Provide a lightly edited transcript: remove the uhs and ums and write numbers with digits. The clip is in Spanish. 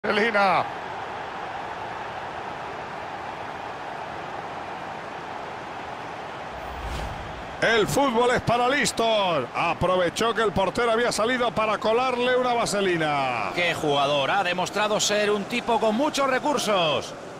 Vaselina. El fútbol es para listos. Aprovechó que el portero había salido para colarle una vaselina. ¡Qué jugador! Ha demostrado ser un tipo con muchos recursos.